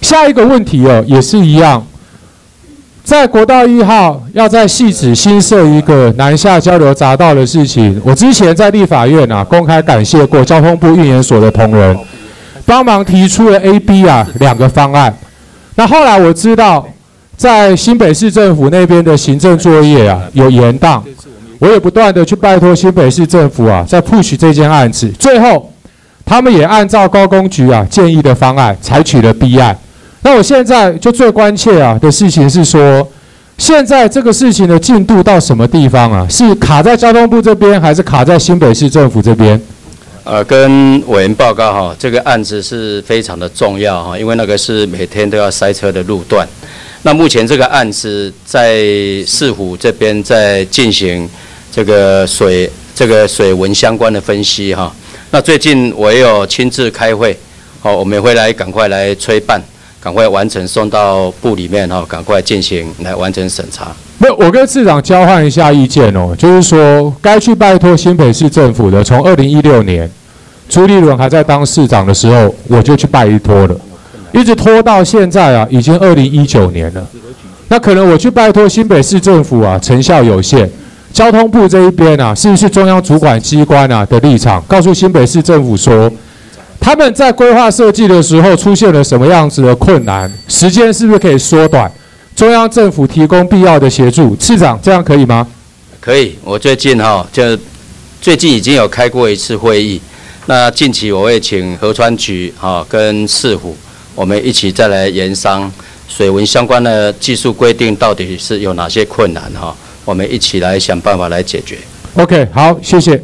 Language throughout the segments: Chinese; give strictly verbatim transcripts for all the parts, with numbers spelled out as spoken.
下一个问题哦，也是一样，在国道一号要在汐止新设一个南下交流匝道的事情，我之前在立法院啊公开感谢过交通部运研所的同仁，帮忙提出了 A、B 啊两个方案。那后来我知道，在新北市政府那边的行政作业啊有延宕，我也不断的去拜托新北市政府啊，在 push 这件案子，最后他们也按照高工局啊建议的方案，采取了 B 案。那我现在就最关切啊的事情是说，现在这个事情的进度到什么地方啊？是卡在交通部这边，还是卡在新北市政府这边？ 呃，跟委员报告哈，这个案子是非常的重要哈，因为那个是每天都要塞车的路段。那目前这个案子在市府这边在进行这个水这个水文相关的分析哈。那最近我也有亲自开会，好，我们会来赶快来催办。赶快完成送到部里面哈，赶快进行来完成审查。 没有，我跟市长交换一下意见哦，就是说该去拜托新北市政府的，从二零一六年朱立伦还在当市长的时候，我就去拜托了，一直拖到现在啊，已经二零一九年了。那可能我去拜托新北市政府啊，成效有限。交通部这一边啊，是不是中央主管机关啊的立场，告诉新北市政府说，他们在规划设计的时候出现了什么样子的困难？时间是不是可以缩短？中央政府提供必要的协助，市长这样可以吗？ 可以，我最近哈就最近已经有开过一次会议，那近期我会请河川局哈跟市府，我们一起再来研商水文相关的技术规定到底是有哪些困难哈，我们一起来想办法来解决。 OK， 好，谢谢。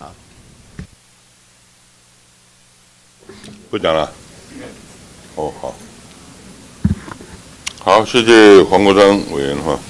不讲了。哦，好，好，谢谢黄国昌委员哈。